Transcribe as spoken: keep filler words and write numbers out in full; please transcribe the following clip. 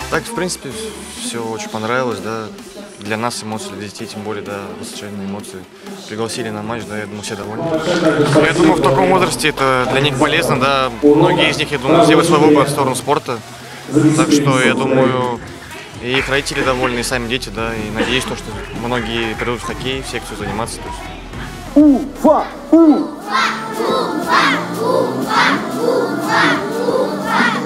Так, в принципе, все очень понравилось, да. Для нас эмоции, для детей, тем более, да, высочайные эмоции. Пригласили на матч, да, я думаю, все довольны. Я думаю, в таком возрасте это для них полезно, да. Многие из них, я думаю, сделают свой выбор в сторону спорта. Так что, я думаю, и их родители довольны, и сами дети, да. И надеюсь, то, что многие придут в хоккей, в секцию заниматься. То есть. Уфа! Уфа! Уфа! Уфа! Уфа! Уфа!